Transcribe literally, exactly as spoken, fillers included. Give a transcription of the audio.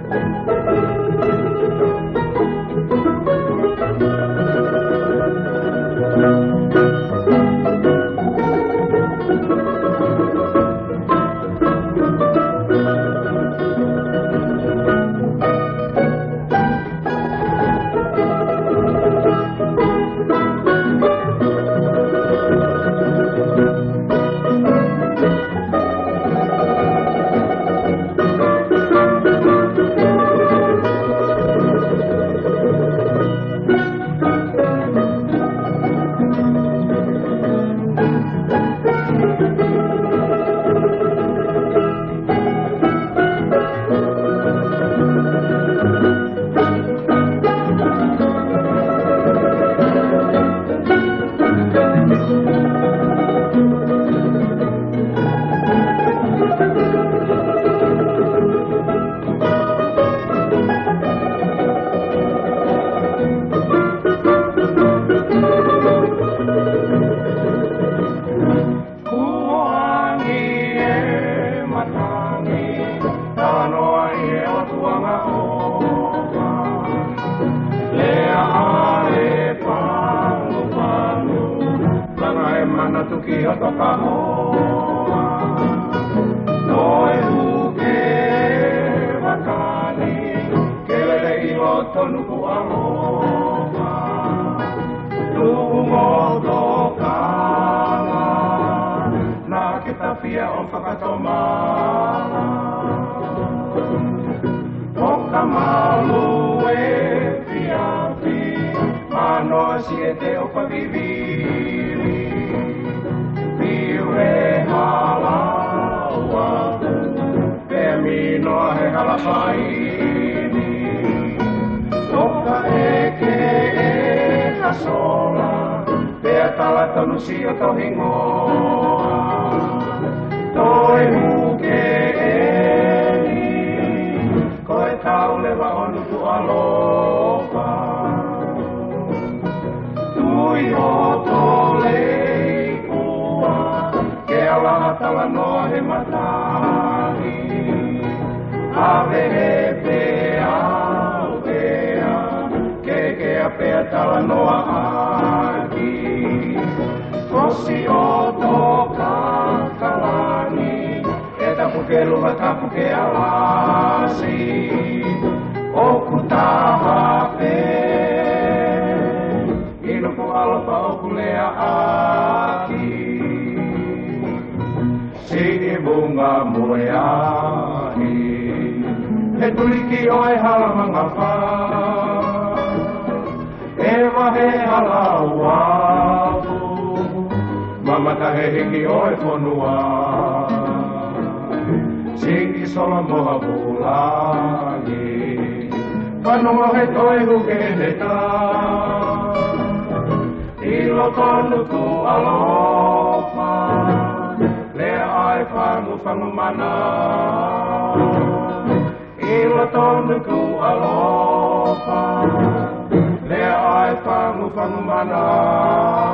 Tuki o toka hoa Noi uke wakani Kelele i o tonu ku aloha Lumo tokala Na ke tawhia o whakatomala O ka malu e piapi Manoa si e te o paviviri Pire halaua Pe minoa he halapaini Toka eke e kasola Pe tala tonu si o tohingoa Toi muke e ni Koe tau lewa onu ku aloha Tui o tole Tala noa he matani Ave he pea o pea Ke ke a pea tala noa aki Kosi o toka kalani E tapu ke luma tapu ke alasi O kutaha pe Ino ku alofa o kulea aki Sini bunga moeahi He tuliki oe hala mangapa E wahe hala uapu Mamata he hiki oe konua Singi sola moha pulahi Panoa he toe huke he ta Ilo tonu ku aloha Ai whangu whangu mana Ilo tonu ku aloha Lea ai whangu whangu mana